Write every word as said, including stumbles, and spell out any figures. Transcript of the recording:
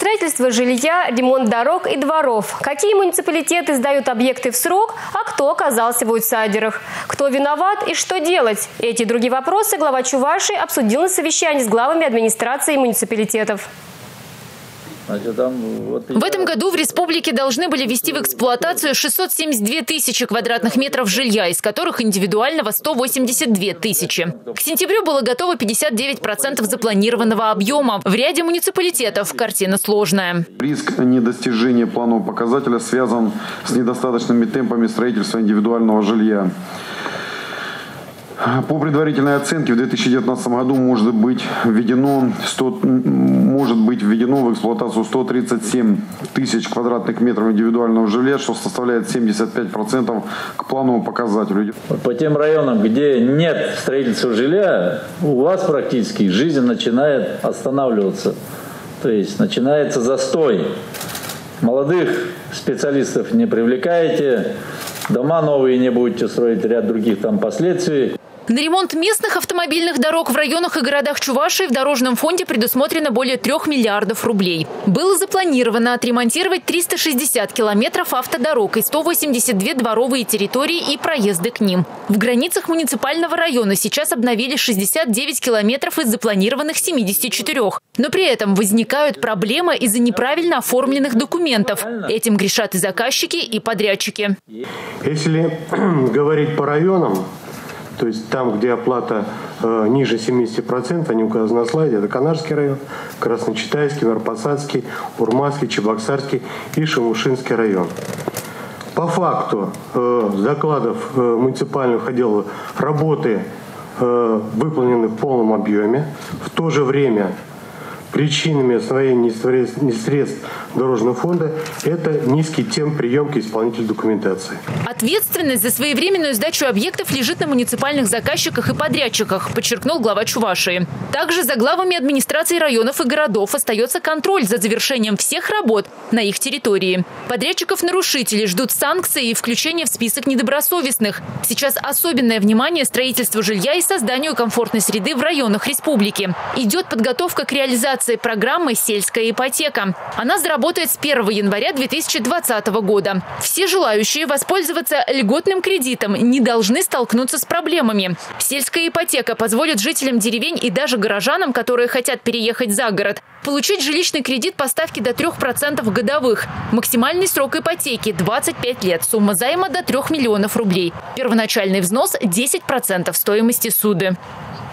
строительство жилья, ремонт дорог и дворов. Какие муниципалитеты сдают объекты в срок, а кто оказался в аутсайдерах? Кто виноват и что делать? Эти и другие вопросы глава Чувашии обсудил на совещании с главами администрации муниципалитетов. В этом году в республике должны были ввести в эксплуатацию шестьсот семьдесят две тысячи квадратных метров жилья, из которых индивидуального сто восемьдесят две тысячи. К сентябрю было готово пятьдесят девять процентов запланированного объема. В ряде муниципалитетов картина сложная. Риск недостижения планового показателя связан с недостаточными темпами строительства индивидуального жилья. По предварительной оценке в две тысячи девятнадцатом году может быть введено, сто, может быть введено в эксплуатацию сто тридцать семь тысяч квадратных метров индивидуального жилья, что составляет семьдесят пять процентов к плановому показателю. По тем районам, где нет строительства жилья, у вас практически жизнь начинает останавливаться. То есть начинается застой. Молодых специалистов не привлекаете, дома новые не будете строить, ряд других там последствий. На ремонт местных автомобильных дорог в районах и городах Чувашии в дорожном фонде предусмотрено более трех миллиардов рублей. Было запланировано отремонтировать триста шестьдесят километров автодорог и сто восемьдесят две дворовые территории и проезды к ним. В границах муниципального района сейчас обновили шестьдесят девять километров из запланированных семидесяти четырёх. Но при этом возникают проблемы из-за неправильно оформленных документов. Этим грешат и заказчики, и подрядчики. Если говорить по районам, то есть там, где оплата э, ниже семидесяти процентов, они указаны на слайде, это Канарский район, Красночитайский, Нарпосадский, Урманский, Чебоксарский и Шамушинский район. По факту э, закладов э, муниципальных отделов работы э, выполнены в полном объеме. В то же время причинами освоения средств дорожного фонда это низкий темп приемки исполнителей документации. Ответственность за своевременную сдачу объектов лежит на муниципальных заказчиках и подрядчиках, подчеркнул глава Чувашии. Также за главами администраций районов и городов остается контроль за завершением всех работ на их территории. Подрядчиков-нарушителей ждут санкции и включение в список недобросовестных. Сейчас особенное внимание строительству жилья и созданию комфортной среды в районах республики. Идет подготовка к реализации программы «Сельская ипотека». Она заработает с первого января две тысячи двадцатого года. Все желающие воспользоваться льготным кредитом не должны столкнуться с проблемами. Сельская ипотека позволит жителям деревень и даже горожанам, которые хотят переехать за город, получить жилищный кредит по ставке до трёх процентов годовых. Максимальный срок ипотеки – двадцать пять лет. Сумма займа до трёх миллионов рублей. Первоначальный взнос – десять процентов стоимости суды.